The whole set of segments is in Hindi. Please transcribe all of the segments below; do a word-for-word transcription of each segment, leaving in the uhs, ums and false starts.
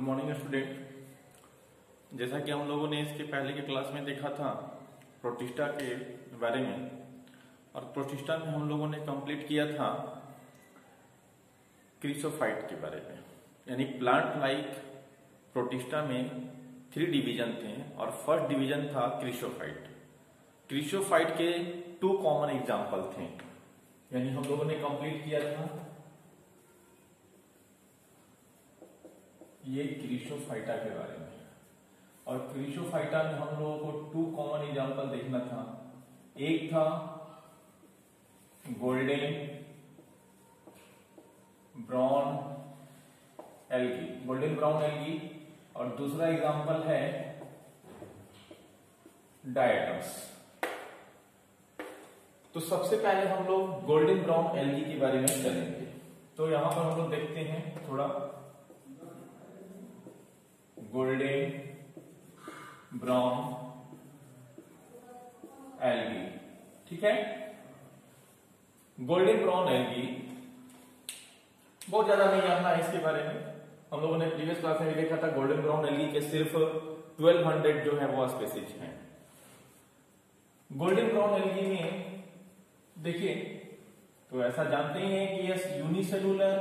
Morning student. जैसा कि हम लोगों ने इसके पहले के क्लास में देखा था प्रोटिस्टा के बारे में, और प्रोटिस्टा में हम लोगों ने कंप्लीट किया था क्रिसोफाइट के बारे में। यानी प्लांट लाइक प्रोटिस्टा में थ्री डिवीजन थे और फर्स्ट डिवीजन था क्रिसोफाइट। क्रिसोफाइट के टू कॉमन एग्जाम्पल थे, यानी हम लोगों ने कंप्लीट किया था ये क्रिसोफाइटा के बारे में। और क्रिसोफाइटा में हम लोगों को टू कॉमन एग्जाम्पल देखना था। एक था golden brown algae, golden brown algae, और दूसरा एग्जाम्पल है डायटम्स। तो सबसे पहले हम लोग गोल्डन ब्राउन एल्गी के बारे में चलेंगे। तो यहां पर हम लोग देखते हैं थोड़ा गोल्डन ब्राउन एल्गी, ठीक है। गोल्डन ब्राउन एल्गी बहुत ज्यादा नहीं जानना है इसके बारे में। हम लोगों ने प्रीवियस क्लास में देखा था गोल्डन ब्राउन एल्गी के सिर्फ ट्वेल्व हंड्रेड जो है वो स्पीसीज हैं। गोल्डन ब्राउन एल्गी में देखिए तो ऐसा जानते ही हैं कि यह यूनिसेलुलर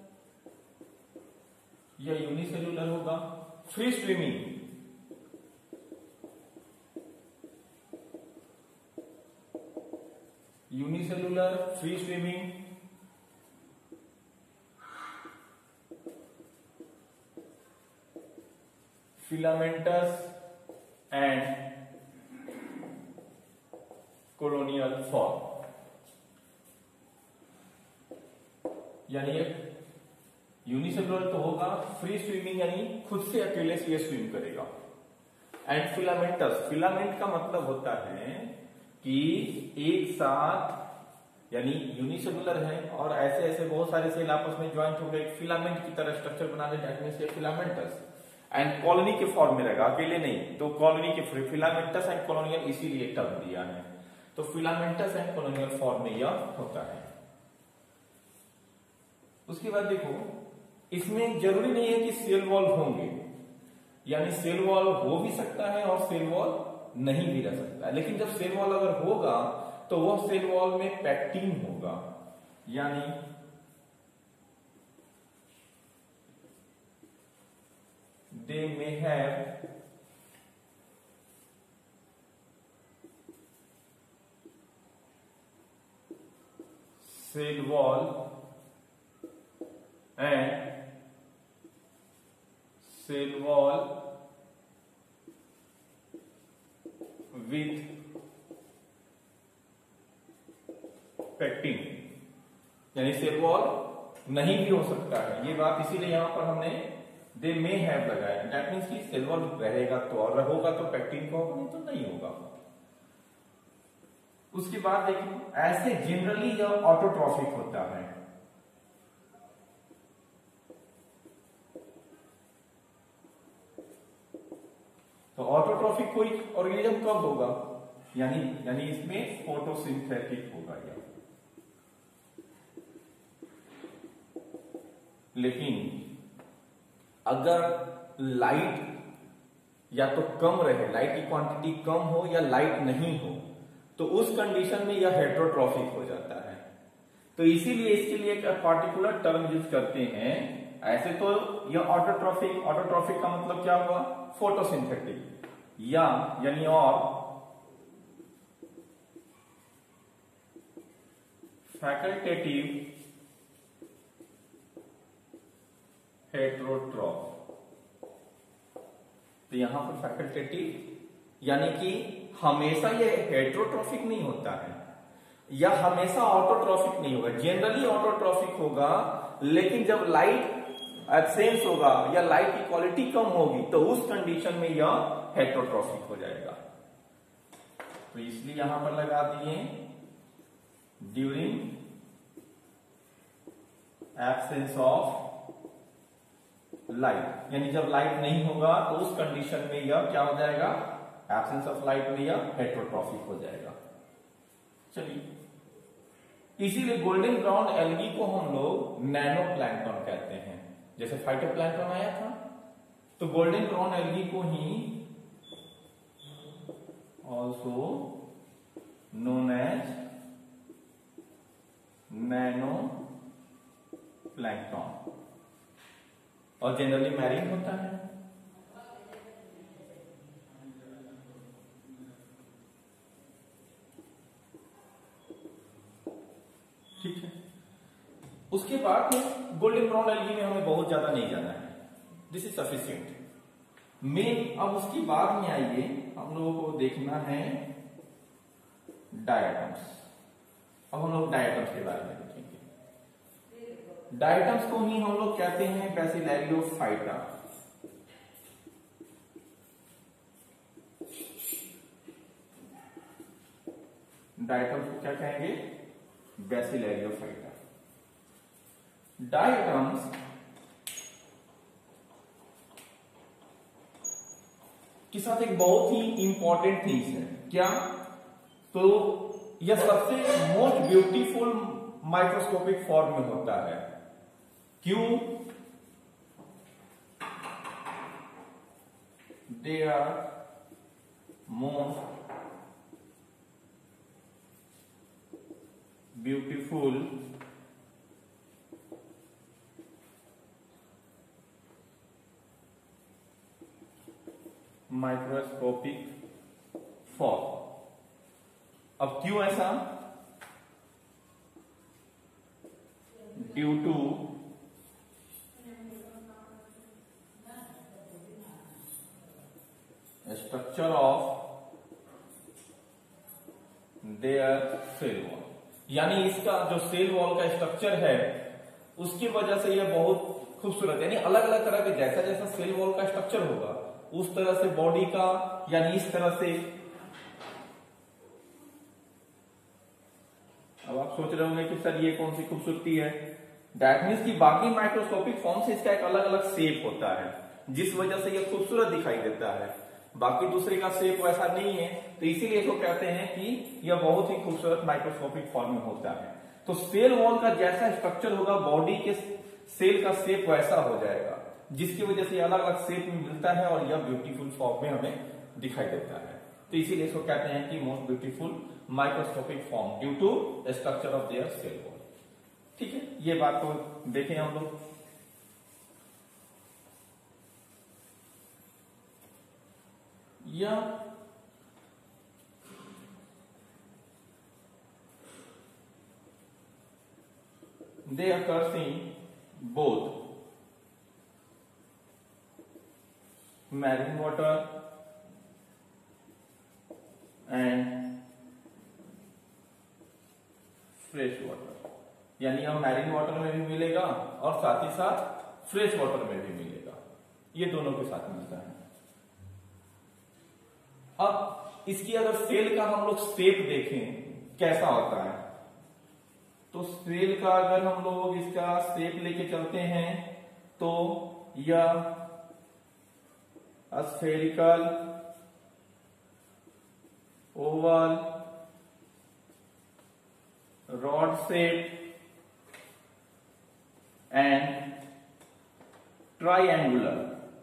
या यूनिसेलुलर होगा, free swimming, unicellular free swimming, filamentous and colonial form. यानी यूनिसेलुलर तो होगा, फ्री स्विमिंग यानी खुद से अकेले से ये स्विम करेगा, एंड फिलामेंटस, फिलामेंट का मतलब होता है कि एक साथ, यानी यूनिसेलुलर है और ऐसे ऐसे बहुत सारे सेल आपस में ज्वाइंट हो गए एक फिलामेंट की तरह स्ट्रक्चर बना दे, दैट मींस ये फिलामेंटस। एंड कॉलोनी के फॉर्म में रहेगा, अकेले नहीं, तो कॉलोनी के फिलामेंटस एंड कॉलोनियल इसीलिए टर्म दिया है। तो फिलामेंटस एंड कॉलोनियल फॉर्म में यह होता है। उसके बाद देखो इसमें जरूरी नहीं है कि सेल वॉल होंगे, यानी सेल वॉल हो भी सकता है और सेल वॉल नहीं भी रह सकता है। लेकिन जब सेल वॉल अगर होगा तो वह सेल वॉल में पैक्टिन होगा, यानी they may have cell wall and cell wall with pectin, यानी सेल वॉल नहीं भी हो सकता है। ये बात इसीलिए यहां पर हमने दे मे हैव लगाया, दैट मीन्स कि सेल वॉल रहेगा तो और होगा तो पैक्टिन का होगा, नहीं तो नहीं होगा। उसके बाद देखिए ऐसे जनरली यह ऑटोट्रॉफिक होता है। तो ऑटोट्रॉफिक कोई ऑर्गेनिज्म कब होगा, यानी यानी इसमें फोटोसिंथेटिक होगा यह। लेकिन अगर लाइट या तो कम रहे, लाइट की क्वांटिटी कम हो या लाइट नहीं हो, तो उस कंडीशन में यह हेटेरोट्रॉफिक हो जाता है। तो इसीलिए इसके लिए एक पार्टिकुलर टर्म यूज करते हैं। ऐसे तो यह ऑटोट्रॉफिक, ऑटोट्रॉफिक का मतलब क्या हुआ, फोटोसिंथेटिक, या यानी और फैकल्टेटिव हेटेरोट्रॉफ। तो यहां पर फैकल्टेटिव यानी कि हमेशा ये हेटेरोट्रॉफिक नहीं होता है या हमेशा ऑटोट्रॉफिक नहीं होगा। जनरली ऑटोट्रॉफिक होगा, लेकिन जब लाइट एब्सेंस होगा या लाइट की क्वालिटी कम होगी तो उस कंडीशन में यह हेटेरोट्रॉफिक हो जाएगा। तो इसलिए यहां पर लगा दिए ड्यूरिंग एब्सेंस ऑफ लाइट, यानी जब लाइट नहीं होगा तो उस कंडीशन में यह क्या हो जाएगा, एब्सेंस ऑफ लाइट में यह हेटेरोट्रॉफिक हो जाएगा। चलिए, इसीलिए गोल्डन ब्राउन एल्गी को हम लोग नैनो प्लैंक्टन कहते हैं। जैसे फाइटोप्लैंक्टन आया था, तो गोल्डन क्राउन एल्गी को ही also known as nano plankton और जनरली मैरीन होता है। ठीक है, उसके बाद में गोल्डन ब्राउन एल्गी में हमें बहुत ज्यादा नहीं जाना है, दिस इज सफिशियंट। मेन अब उसके बाद में आइए हम लोगों को देखना है डायटम्स। अब हम लोग डायटम्स के बारे में देखेंगे। डायटम्स को ही हम लोग कहते हैं बैसिलैरियोफाइटा। डायटम्स को क्या कहेंगे? बैसिलैरियोफाइटा। डायटम्स के साथ एक बहुत ही इंपॉर्टेंट थिंग्स है। क्या? तो यह सबसे मोस्ट ब्यूटीफुल माइक्रोस्कोपिक फॉर्म में होता है। क्यों? They are most beautiful microscopic form. अब क्यों ऐसा? Due to structure of their cell wall, यानी इसका जो सेल वॉल का स्ट्रक्चर है उसकी वजह से यह बहुत खूबसूरत, यानी अलग अलग तरह के जैसा जैसा सेल वॉल का स्ट्रक्चर होगा उस तरह से बॉडी का, यानी इस तरह से। अब आप सोच रहे होंगे कि सर ये कौन सी खूबसूरती है? दैट मीन्स कि बाकी माइक्रोस्कोपिक फॉर्म से इसका एक अलग अलग शेप होता है जिस वजह से यह खूबसूरत दिखाई देता है। बाकी दूसरे का शेप वैसा नहीं है, तो इसीलिए इसको कहते हैं कि यह बहुत ही खूबसूरत माइक्रोस्कोपिक फॉर्म में होता है। तो सेल वॉल का जैसा स्ट्रक्चर होगा बॉडी के सेल का शेप वैसा हो जाएगा, जिसकी वजह से अलग अलग शेप में मिलता है और यह ब्यूटीफुल फॉर्म में हमें दिखाई देता है। तो इसीलिए इसको कहते हैं कि most beautiful microscopic form due to structure of their cell wall. ठीक है, ये बात को देखें हम लोग। या they occurs in both marine water and fresh water, यानी यह मैरीन वाटर में भी मिलेगा और साथ ही साथ फ्रेश वाटर में भी मिलेगा, ये दोनों के साथ मिलता है। अब इसकी अगर सेल का हम लोग शेप देखें कैसा होता है, तो सेल का अगर हम लोग इसका शेप लेके चलते हैं तो यह spherical, oval, rod shape and triangular.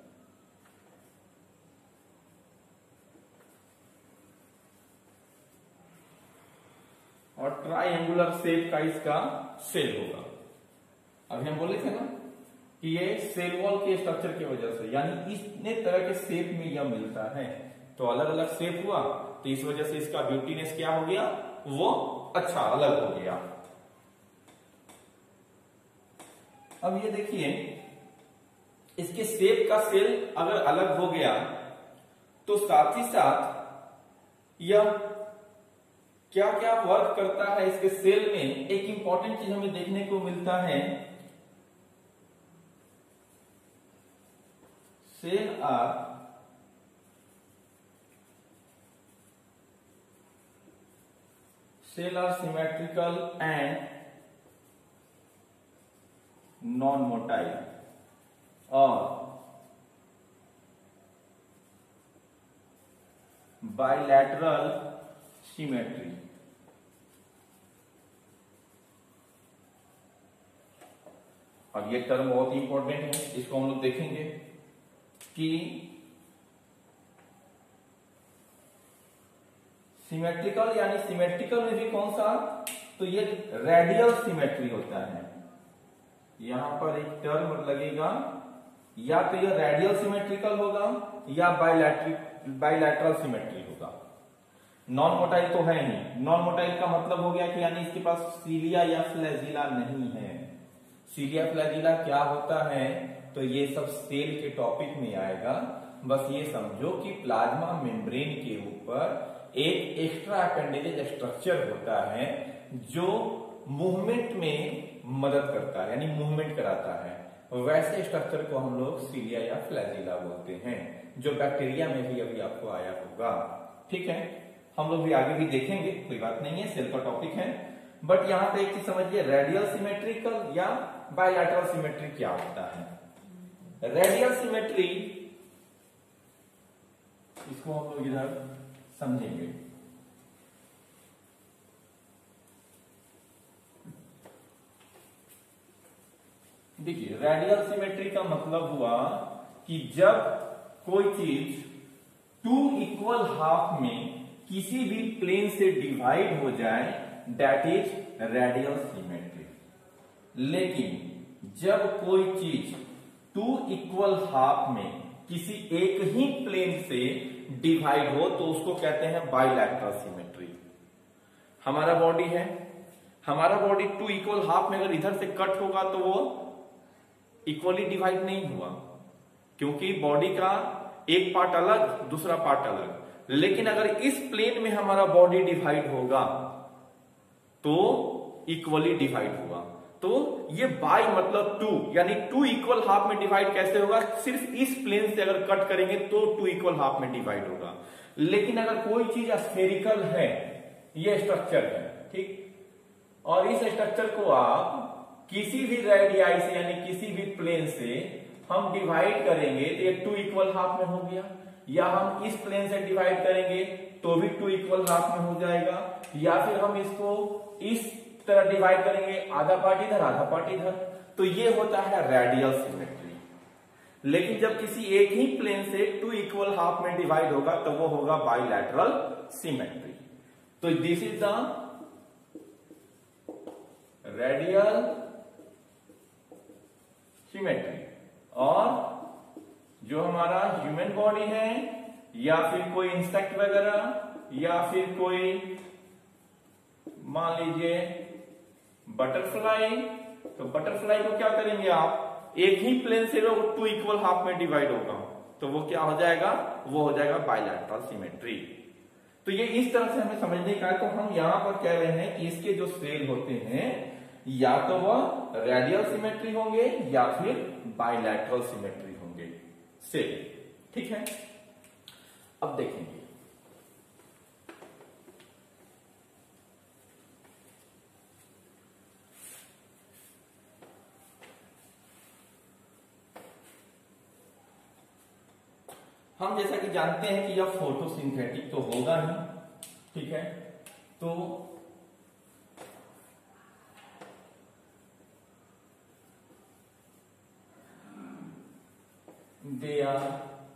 और ट्राइएंगुलर शेप का इसका सेल होगा। अभी हम बोले थे ना कि ये सेल वॉल के स्ट्रक्चर की वजह से, यानी इतने तरह के शेप में यह मिलता है, तो अलग अलग शेप हुआ तो इस वजह से इसका ब्यूटीनेस क्या हो गया? वो अच्छा अलग हो गया। अब ये देखिए, इसके शेप का सेल अगर अलग हो गया तो साथ ही साथ यह क्या क्या वर्क करता है इसके सेल में, एक इंपॉर्टेंट चीज हमें देखने को मिलता है। Cell are cell are symmetrical and non motile और बाइलैटरल सिमेट्री। और ये टर्म बहुत ही इंपॉर्टेंट है, इसको हम लोग देखेंगे। कि सिमेट्रिकल यानी सिमेट्रिकल में भी कौन सा, तो ये रेडियल सिमेट्री होता है। यहां पर एक टर्म लगेगा, या तो ये रेडियल सिमेट्रिकल होगा या बाइलैटरल बाइलैटरल सिमेट्री होगा। नॉन मोटाइल तो है ही। नॉन मोटाइल का मतलब हो गया कि यानी इसके पास सीलिया या फ्लैजिला नहीं है। सीलिया फ्लैजिला क्या होता है, तो ये सब सेल के टॉपिक में आएगा। बस ये समझो कि प्लाज्मा मेम्ब्रेन के ऊपर एक एक्स्ट्रा अपेंडेजेस स्ट्रक्चर होता है जो मूवमेंट में मदद करता है, यानी मूवमेंट कराता है। वैसे स्ट्रक्चर को हम लोग सीलिया या फ्लैजिला बोलते हैं, जो बैक्टीरिया में भी अभी आपको आया होगा। ठीक है, हम लोग भी आगे भी देखेंगे, कोई बात नहीं है, सेल का टॉपिक है। बट यहां पे एक चीज समझिए, रेडियल सिमेट्रिकल या बायलैटरल सिमेट्री क्या होता है। रेडियल सिमेट्री, इसको हम लोग इधर समझेंगे। देखिए, रेडियल सिमेट्री का मतलब हुआ कि जब कोई चीज टू इक्वल हाफ में किसी भी प्लेन से डिवाइड हो जाए, दैट इज रेडियल सिमेट्री। लेकिन जब कोई चीज टू इक्वल हाफ में किसी एक ही प्लेन से डिवाइड हो तो उसको कहते हैं बाइलैटरल सिमेट्री। हमारा बॉडी है, हमारा बॉडी टू इक्वल हाफ में अगर इधर से कट होगा तो वो इक्वली डिवाइड नहीं हुआ, क्योंकि बॉडी का एक पार्ट अलग, दूसरा पार्ट अलग। लेकिन अगर इस प्लेन में हमारा बॉडी डिवाइड होगा तो इक्वली डिवाइड हुआ। तो ये बाई मतलब टू, यानी टू इक्वल हाफ में डिवाइड कैसे होगा, सिर्फ इस प्लेन से अगर कट करेंगे तो टू इक्वल हाफ में डिवाइड होगा। लेकिन अगर कोई चीज स्फेरिकल है, ये स्ट्रक्चर है, ठीक, और इस स्ट्रक्चर को आप किसी भी रेडियाई से यानी किसी भी प्लेन से हम डिवाइड करेंगे तो ये टू इक्वल हाफ में हो गया, या हम इस प्लेन से डिवाइड करेंगे तो भी टू इक्वल हाफ में हो जाएगा, या फिर हम इसको इस तरह डिवाइड करेंगे, आधा पार्ट इधर आधा पार्ट इधर, तो ये होता है रेडियल सिमेट्री। लेकिन जब किसी एक ही प्लेन से टू इक्वल हाफ में डिवाइड होगा तो वो होगा बाइलैटरल सिमेट्री। तो this is the radial symmetry. और जो हमारा ह्यूमन बॉडी है, या फिर कोई इंसेक्ट वगैरह, या फिर कोई मान लीजिए बटरफ्लाई, तो बटरफ्लाई को क्या करेंगे आप, एक ही प्लेन से वो टू इक्वल हाफ में डिवाइड होगा तो वो क्या हो जाएगा, वो हो जाएगा बाइलैटरल सिमेट्री। तो ये इस तरह से हमें समझने का है। तो हम यहां पर कह रहे हैं कि इसके जो सेल होते हैं या तो वह रेडियल सिमेट्री होंगे या फिर बाइलैटरल सिमेट्री होंगे सेल। ठीक है, अब देखेंगे हम जैसा कि जानते हैं कि यह फोटोसिंथेटिक तो होगा ही। ठीक है, तो they are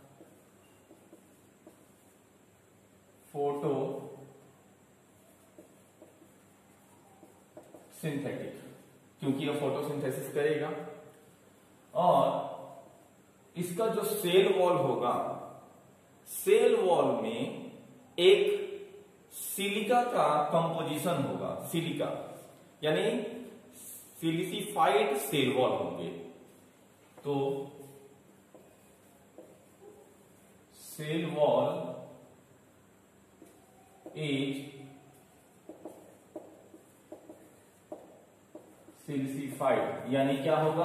photosynthetic, क्योंकि यह फोटोसिंथेसिस करेगा। और इसका जो सेल वॉल होगा, सेल वॉल में एक सिलिका का कंपोजिशन होगा, सिलिका यानी सिलिसिफाइड सेल वॉल होंगे। तो सेल वॉल इज सिलिसिफाइड, यानी क्या होगा,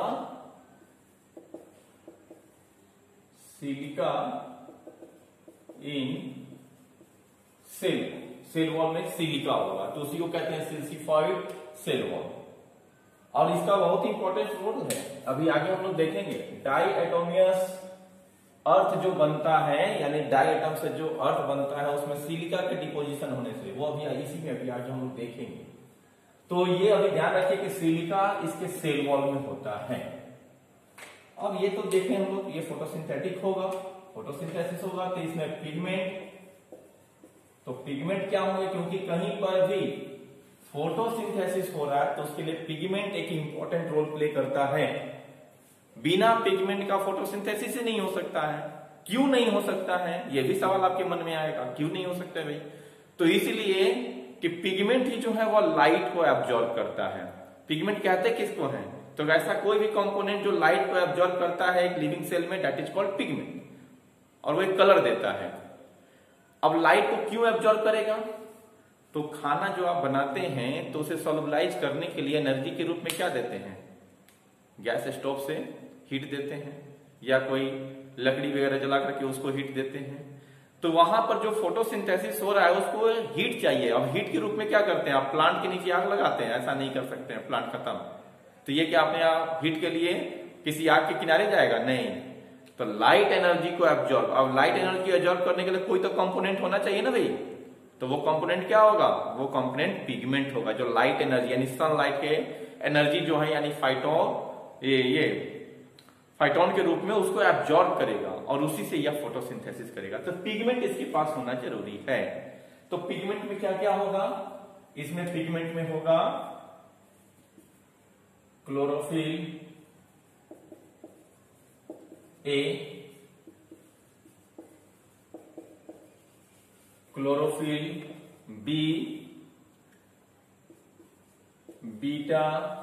silica in cell, cell wall में सिलिका होगा तो उसी को कहते हैं सिलिसिफाइड सेल वॉल। और इसका बहुत ही इंपॉर्टेंट रोल है, अभी आगे हम लोग देखेंगे। डाई एटोमियस अर्थ जो बनता है, यानी डाई एटम से जो अर्थ बनता है उसमें सिलिका के डिपोजिशन होने से, वो अभी इसी में अभी आगे हम लोग देखेंगे। तो ये अभी ध्यान रखिए कि सिलिका इसके सेल वॉल में होता है। अब ये तो देखें हम लोग, ये फोटोसिंथेटिक होगा, फोटोसिंथेसिस होगा तो इसमें पिगमेंट, तो पिगमेंट क्या होंगे, क्योंकि कहीं पर भी फोटोसिंथेसिस हो रहा है तो उसके लिए पिगमेंट एक इंपॉर्टेंट रोल प्ले करता है। बिना पिगमेंट का फोटोसिंथेसिस ही नहीं हो सकता है। क्यों नहीं हो सकता है, ये भी सवाल आपके मन में आएगा, क्यों नहीं हो सकता है भाई? तो इसलिए कि पिगमेंट ही जो है वो लाइट को एब्जॉर्ब करता है। पिगमेंट कहते किसको है? तो ऐसा कोई भी कंपोनेंट जो लाइट को एब्जॉर्ब करता है एक लिविंग सेल में, दैट इज कॉल्ड पिगमेंट, और वो एक कलर देता है। अब लाइट को क्यों एब्जॉर्ब करेगा? तो खाना जो आप बनाते हैं तो उसे सोलुबलाइज करने के लिए एनर्जी के रूप में क्या देते हैं? गैस स्टोव से हीट देते हैं, या कोई लकड़ी वगैरह जला करके उसको हीट देते हैं। तो वहां पर जो फोटोसिंथेसिस हो रहा है उसको हीट चाहिए। अब हीट के रूप में क्या करते हैं? आप प्लांट के नीचे आग लगाते हैं? ऐसा नहीं कर सकते हैं, प्लांट खत्म। तो ये क्या आपने हीट के लिए किसी आग के किनारे जाएगा? नहीं। तो लाइट एनर्जी को एब्जॉर्ब, अब लाइट एनर्जी एब्जॉर्ब करने के लिए कोई तो कंपोनेंट होना चाहिए ना भाई। तो वो कंपोनेंट क्या होगा? वो कंपोनेंट पिगमेंट होगा, जो लाइट एनर्जी यानी सनलाइट के एनर्जी जो है यानी फाइटो ये ये फाइटोन के रूप में उसको एब्जॉर्ब करेगा और उसी से यह फोटोसिंथेसिस करेगा। तो पिगमेंट इसके पास होना जरूरी है। तो पिगमेंट में क्या क्या होगा? इसमें पिगमेंट में होगा chlorophyll A, chlorophyll B, beta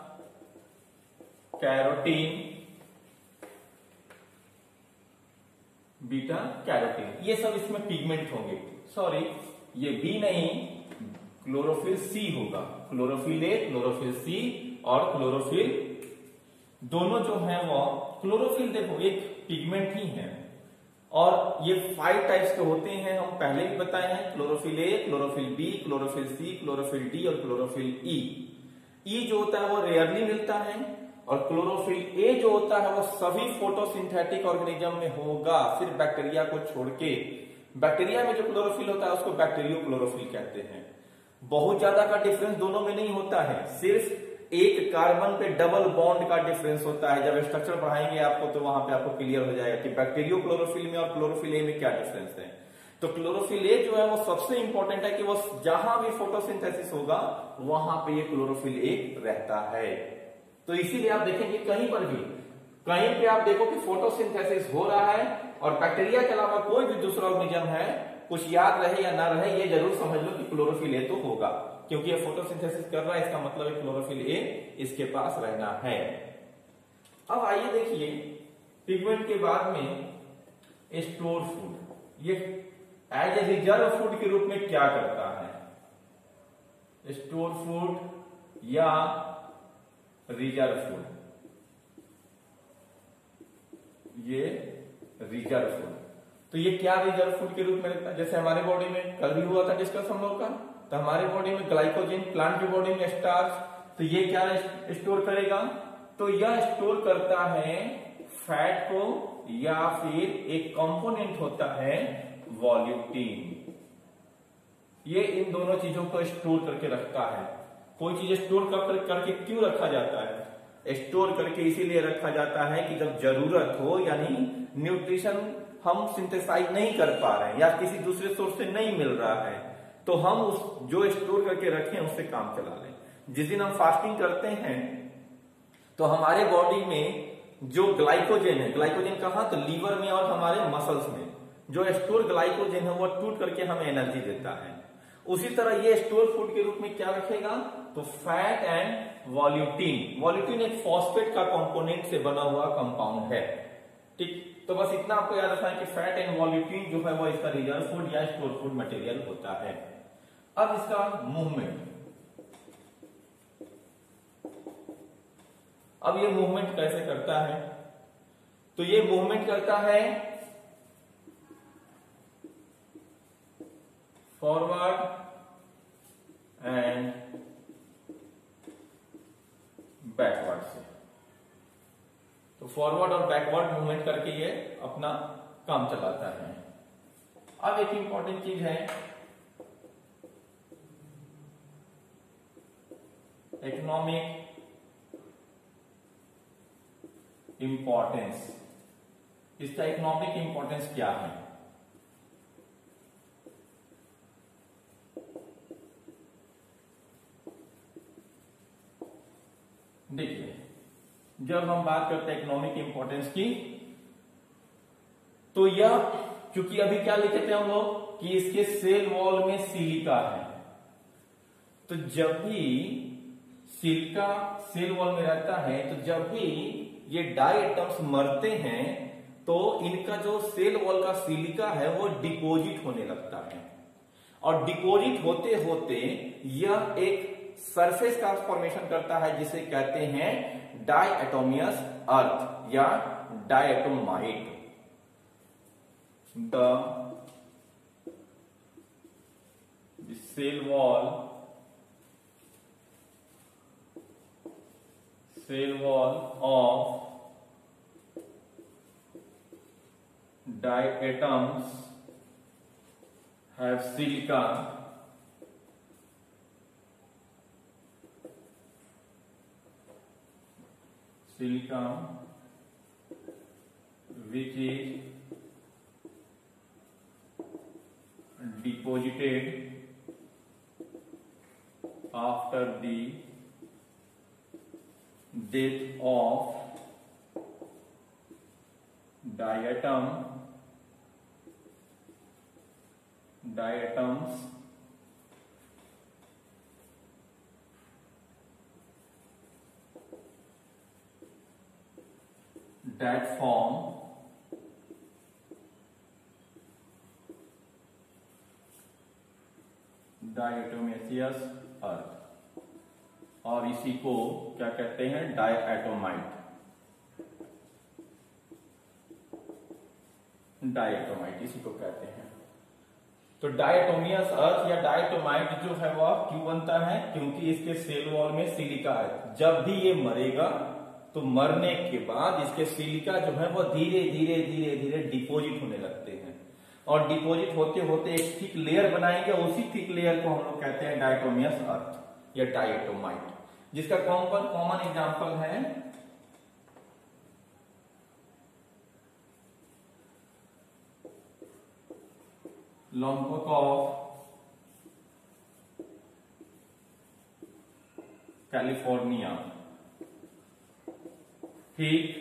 carotene, beta carotene, ये सब इसमें पिगमेंट होंगे। सॉरी, ये बी नहीं, क्लोरोफिल सी होगा। क्लोरोफिल ए, क्लोरोफिल सी और क्लोरोफिल दोनों जो है वो, क्लोरोफिल देखो एक पिगमेंट ही है और ये फाइव टाइप्स के होते हैं, हम पहले भी बताए हैं। Chlorophyll A, chlorophyll B, chlorophyll C, chlorophyll D और क्लोरोफिल ई। ई जो होता है वो रेयरली मिलता है, और क्लोरोफिल ए जो होता है वो सभी फोटोसिंथेटिक ऑर्गेनिज्म में होगा, सिर्फ बैक्टीरिया को छोड़ के। बैक्टीरिया में जो क्लोरोफिल होता है उसको बैक्टीरियो क्लोरोफिल कहते हैं। बहुत ज्यादा का डिफरेंस दोनों में नहीं होता है, सिर्फ एक कार्बन पे डबल बॉन्ड का डिफरेंस होता है। जब स्ट्रक्चर पढ़ाएंगे आपको तो वहां पे आपको क्लियर हो जाएगा कि बैक्टीरियो क्लोरोफिल में और क्लोरोफिल ए में क्या डिफरेंस है। तो क्लोरोफिल ए जो है वो सबसे इंपॉर्टेंट है कि वो जहां भी फोटोसिंथेसिस होगा वहां पे ये क्लोरोफिल ए रहता है। तो इसीलिए आप देखेंगे कहीं पर भी, कहीं पे आप देखो कि फोटोसिंथेसिस हो रहा है और बैक्टीरिया के अलावा कोई भी दूसरा ऑर्गेनिज्म है, कुछ याद रहे या ना रहे, ये जरूर समझ लो कि क्लोरोफिल ए तो होगा, क्योंकि ये फोटोसिंथेसिस कर रहा है, इसका मतलब है क्लोरोफिल ए इसके पास रहना है। अब आइए देखिए पिगमेंट के बाद में स्टोर फूड, ये एज ए रिजर्व फूड के रूप में क्या करता है? स्टोर फूड या रिजर्व फूड, ये रिजर्व फूड। तो ये क्या रिजर्व फूड के रूप में लगता है? जैसे हमारे बॉडी में कल भी हुआ था डिस्कस हम लोग का, तो हमारे बॉडी में ग्लाइकोजन, प्लांट की बॉडी में स्टार्च, तो ये क्या स्टोर करेगा? तो यह स्टोर करता है फैट को, या फिर एक कंपोनेंट होता है वॉल्यूटिन। ये इन दोनों चीजों को स्टोर करके रखता है। कोई चीज स्टोर कर, करके क्यों रखा जाता है? स्टोर करके इसीलिए रखा जाता है कि जब जरूरत हो, यानी न्यूट्रिशन हम सिंथेसाइज नहीं कर पा रहे हैं या किसी दूसरे सोर्स से नहीं मिल रहा है, तो हम उस जो स्टोर करके रखें उससे काम चला लें। जिस दिन हम फास्टिंग करते हैं तो हमारे बॉडी में जो ग्लाइकोजन है, ग्लाइकोजन कहां? तो लीवर में और हमारे मसल्स में जो स्टोर ग्लाइकोजन है वो टूट करके हमें एनर्जी देता है। उसी तरह ये स्टोर फूड के रूप में क्या रखेगा? तो फैट एंड वॉल्यूटिन। वॉल्यूटिन एक फॉस्फेट का कंपोनेंट से बना हुआ कंपाउंड है। ठीक, तो बस इतना आपको याद रखना है कि फैट एंड वॉल्यूटिन जो है वो इसका रिजर्व फूड या स्टोर फूड मटेरियल होता है। अब इसका मूवमेंट, अब ये मूवमेंट कैसे करता है? तो ये मूवमेंट करता है फॉरवर्ड एंड बैकवर्ड से। तो फॉरवर्ड और बैकवर्ड मूवमेंट करके ये अपना काम चलाता है। अब एक इंपॉर्टेंट चीज है इकोनॉमिक इंपॉर्टेंस, इसका इकोनॉमिक इंपॉर्टेंस क्या है? देखिए, जब हम बात करते हैं इकोनॉमिक इंपॉर्टेंस की, तो यह, क्योंकि अभी क्या लिखे थे हम लोग कि इसके सेल वॉल में सिलिका है, तो जब भी सिलिका सेल वॉल में रहता है, तो जब भी ये डाई एटम्स मरते हैं तो इनका जो सेल वॉल का सिलिका है वो डिपोजिट होने लगता है, और डिपोजिट होते होते यह एक सरफेस ट्रांसफॉर्मेशन करता है जिसे कहते हैं डायएटोमियस अर्थ या diatomite. The cell wall cell wall of diatoms have silica silicon which is deposited after the death of diatom diatoms that form diatomaceous earth, और इसी को क्या कहते हैं? डायएटोमाइट। डायएटोमाइट इसी को कहते हैं। तो डायएटोमियस अर्थ या डायएटोमाइट जो है वह क्यों बनता है? क्योंकि इसके सेल वॉल में सिलिका है। जब भी ये मरेगा तो मरने के बाद इसके सिलिका जो है वो धीरे धीरे धीरे धीरे डिपोजिट होने लगते हैं, और डिपोजिट होते होते एक थिक लेयर बनाएंगे, उसी थिक लेयर को हम लोग कहते हैं डायटोमियस अर्थ या डायएटोमाइट, जिसका कॉमन कॉमन एग्जांपल है लॉम्बक ऑफ कैलिफोर्निया, ठीक,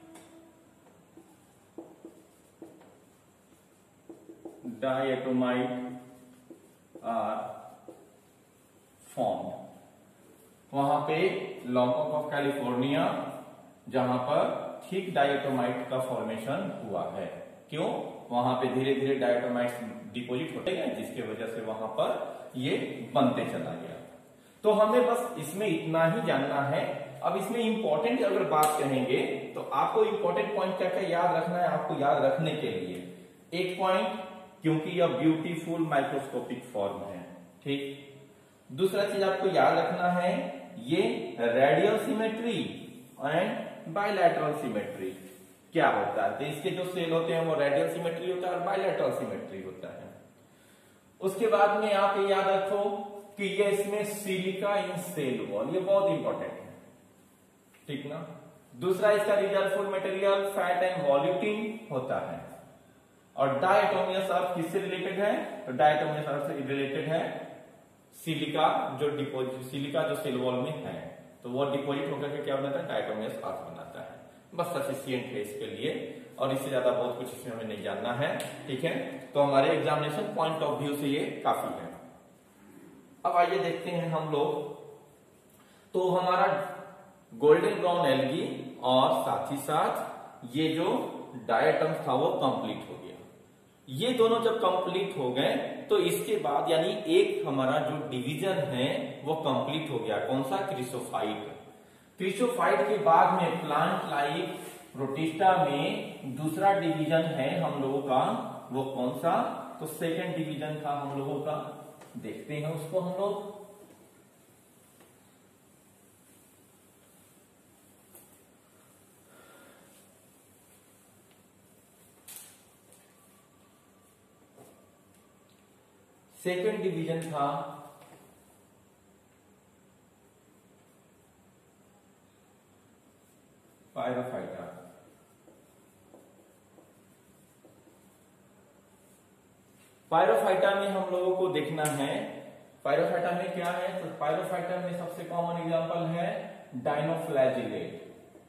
डायएटोमाइट आर फॉर्म्ड। वहां पे लॉम्बक ऑफ कैलिफोर्निया जहां पर ठीक डायएटोमाइट का फॉर्मेशन हुआ है। क्यों? वहां पे धीरे धीरे डायएटोमाइट डिपोजिट होते गए, जिसके वजह से वहां पर ये बनते चला गया। तो हमें बस इसमें इतना ही जानना है। अब इसमें इंपॉर्टेंट अगर बात कहेंगे तो आपको इंपॉर्टेंट पॉइंट क्या क्या याद रखना है? आपको याद रखने के लिए एक पॉइंट, क्योंकि यह ब्यूटीफुल माइक्रोस्कोपिक फॉर्म है, ठीक। दूसरा चीज आपको याद रखना है, ये radial symmetry and bilateral symmetry क्या होता है। तो इसके जो सेल होते हैं वो रेडियल सिमेट्री होता है और बायलैटरल सिमेट्री होता है। उसके बाद में आप ये याद रखो कि ये इसमें सिलिका इन सेल वॉल, ये बहुत इंपॉर्टेंट है, ठीक ना। दूसरा इसका reserve food material fat and volutin होता है। और डायएटोमियस अर्थ किससे रिलेटेड है? तो डायएटोमियस अर्थ से रिलेटेड है सिलिका, जो डिपोजिट सिलिका जो सेल वॉल में है, तो वो डिपोजिट होकर के क्या बनाता है? डायएटोमियस अर्थ बनाता है। बस सफिशिएंट है इसके लिए, और इससे ज्यादा बहुत कुछ इसमें हमें नहीं जानना है, ठीक है। तो हमारे एग्जामिनेशन पॉइंट ऑफ व्यू से ये काफी है। अब आइए देखते हैं हम लोग, तो हमारा गोल्डन ब्राउन एल्गी और साथ ही साथ ये जो डायटम्स था वो कंप्लीट हो गया। ये दोनों जब कंप्लीट हो गए तो इसके बाद यानी एक हमारा जो डिवीजन है वो कंप्लीट हो गया। कौन सा? क्रिसोफाइट। क्रिसोफाइट के बाद में प्लांट लाइक प्रोटिस्टा में दूसरा डिवीजन है हम लोगों का, वो कौन सा? तो सेकेंड डिवीजन था हम लोगों का। देखते हैं उसको हम लोग। सेकेंड डिवीजन था पायरोफाइटा। पायरोफाइटा में हम लोगों को देखना है, पायरोफाइटा में क्या है, तो पायरोफाइटा में सबसे कॉमन एग्जांपल है डायनोफ्लैजिलेट।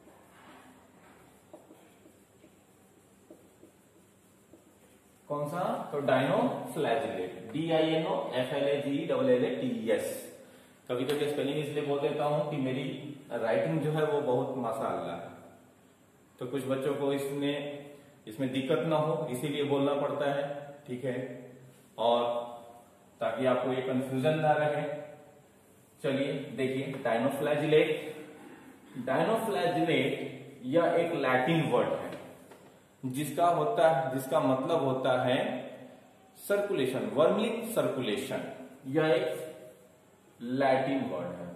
कौन सा, तो dinoflagellate, D I N O F L A G double L A T S. कभी कभी स्पेलिंग इसलिए बोल देता हूं कि मेरी राइटिंग जो है वो बहुत माशाअल्लाह है, तो कुछ बच्चों को इसमें इसमें दिक्कत ना हो इसीलिए बोलना पड़ता है, ठीक है, और ताकि आपको ये कंफ्यूजन ना रहे। चलिए देखिए, डायनोफ्लैजिलेट, डायनोफ्लैजिलेट यह एक लैटिन वर्ड है जिसका होता है जिसका मतलब होता है सर्कुलेशन, वर्मलिंग सर्कुलेशन। यह एक लैटिन वर्ड है।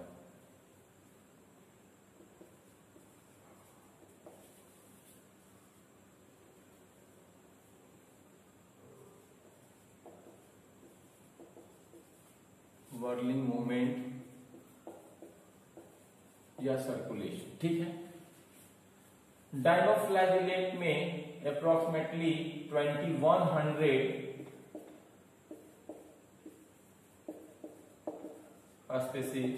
वर्लिंग मूवमेंट या सर्कुलेशन, ठीक है। डायनोफ्लैजिलेट में approximately twenty one hundred species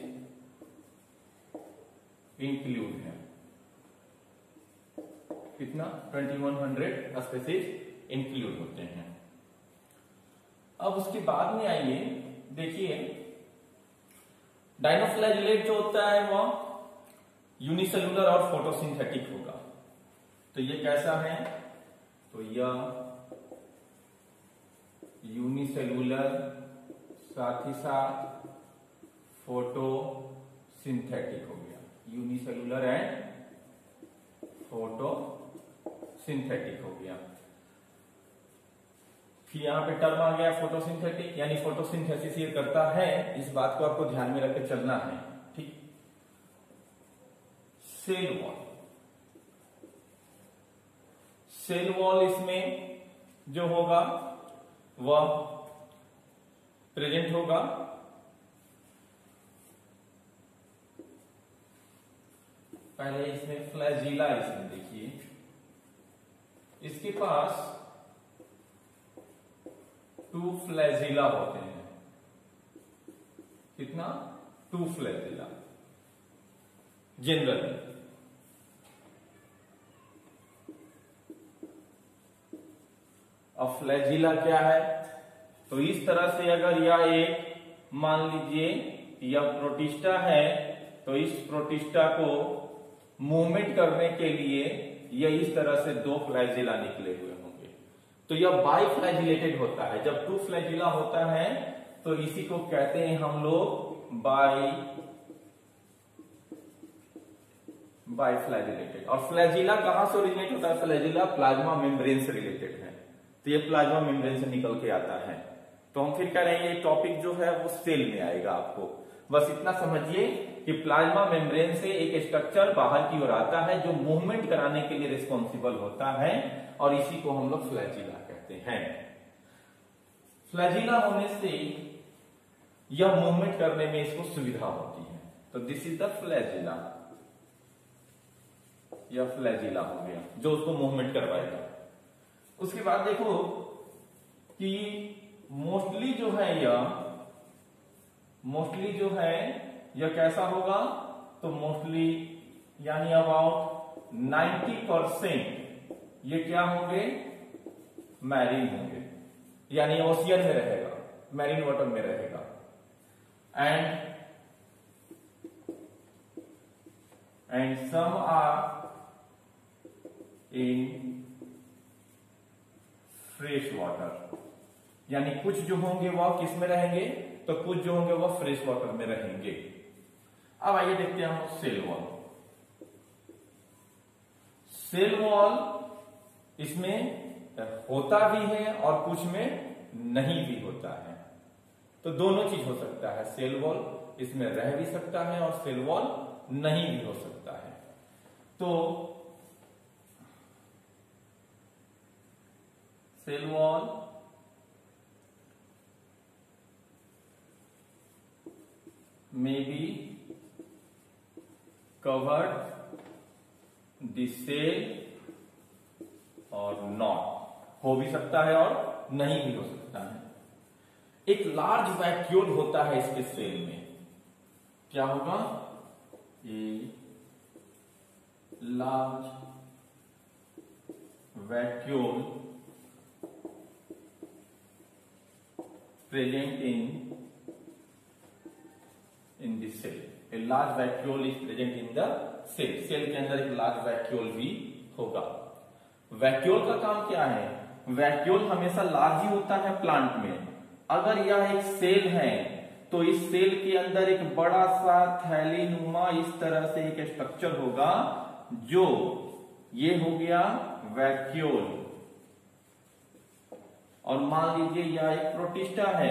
include है। कितना, twenty one hundred species include होते हैं। अब उसके बाद में आइए देखिए, डायनोफ्लैजिलेट जो होता है वह यूनिसेलुलर और फोटोसिंथेटिक होगा। तो ये कैसा है, तो यह यूनिसेलुलर साथ ही साथ फोटोसिंथेटिक हो गया, यूनिसेलुलर एंड फोटोसिंथेटिक हो गया। फिर यहां पे टर्म आ गया फोटोसिंथेटिक, यानी फोटोसिंथेसिस ये करता है, इस बात को आपको ध्यान में रख के चलना है, ठीक। सेल वॉल, सेल वॉल इसमें जो होगा वह प्रेजेंट होगा पहले इसमें फ्लैजिला, इसमें देखिए इसके पास टू फ्लैजिला होते हैं। कितना, टू फ्लैजिला जनरली। अब फ्लैजिला क्या है, तो इस तरह से अगर यह एक मान लीजिए यह प्रोटिस्टा है, तो इस प्रोटिस्टा को मूवमेंट करने के लिए यह इस तरह से दो फ्लैजिला निकले हुए होंगे, तो यह बाई फ्लैजिलेटेड होता है। जब टू फ्लैजिला होता है तो इसी को कहते हैं हम लोग बाई बाई फ्लैजिलेटेड। और फ्लैजिला कहां से ओरिजिनेट होता है, फ्लैजिला प्लाज्मा मेम्ब्रेन से रिलेटेड है, तो ये प्लाज्मा मेम्ब्रेन से निकल के आता है। तो हम फिर कह रहे हैं ये टॉपिक जो है वो सेल में आएगा। आपको बस इतना समझिए कि प्लाज्मा मेम्ब्रेन से एक स्ट्रक्चर बाहर की ओर आता है जो मूवमेंट कराने के लिए रिस्पॉन्सिबल होता है, और इसी को हम लोग फ्लैजिला कहते हैं। फ्लैजिला होने से यह मूवमेंट करने में इसको सुविधा होती है, तो दिस इज द फ्लैजिला। यह फ्लैजिला हो गया जो उसको मूवमेंट करवाएगा। उसके बाद देखो कि मोस्टली जो है यह मोस्टली जो है यह कैसा होगा, तो मोस्टली यानी अबाउट नाइन्टी परसेंट ये क्या होंगे, मैरीन होंगे, यानी ओशियन में रहेगा, मैरीन वाटर में रहेगा। And and some are in fresh water, यानी कुछ जो होंगे वह किस में रहेंगे, तो कुछ जो होंगे वह फ्रेश वाटर में रहेंगे। अब आइए देखते हैं हम सेल वॉल। सेल वॉल इसमें होता भी है और कुछ में नहीं भी होता है, तो दोनों चीज हो सकता है। सेल वॉल इसमें रह भी सकता है और सेल वॉल नहीं भी हो सकता है। तो cell wall may be covered the cell और not, हो भी सकता है और नहीं भी हो सकता है। एक लार्ज वैक्यूल होता है इसके सेल में, क्या होगा, a large vacuole present in in this cell. A large vacuole is present in the cell. Cell के अंदर एक लार्ज वैक्यूल भी होगा। वैक्यूल का काम क्या है, वैक्यूल हमेशा लार्ज ही होता है प्लांट में। अगर यह एक सेल है तो इस सेल के अंदर एक बड़ा सा थैलीनुमा इस तरह से एक स्ट्रक्चर होगा, जो ये हो गया वैक्यूल। और मान लीजिए यह एक प्रोटिस्टा है,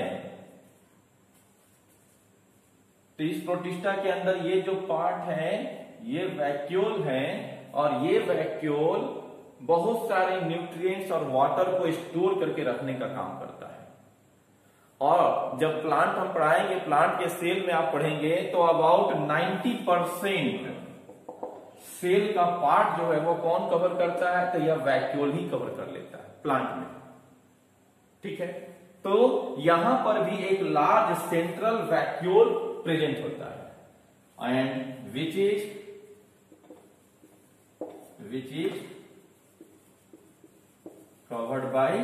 तो इस प्रोटिस्टा के अंदर ये जो पार्ट है ये वैक्यूल है, और ये वैक्यूल बहुत सारे न्यूट्रिएंट्स और वाटर को स्टोर करके रखने का काम करता है। और जब प्लांट हम पढ़ाएंगे, प्लांट के सेल में आप पढ़ेंगे तो अबाउट नाइंटी परसेंट सेल का पार्ट जो है वो कौन कवर करता है, तो यह वैक्यूल ही कवर कर लेता है प्लांट में। ठीक है, तो यहां पर भी एक लार्ज सेंट्रल वैक्यूल प्रेजेंट होता है, and which is which is covered by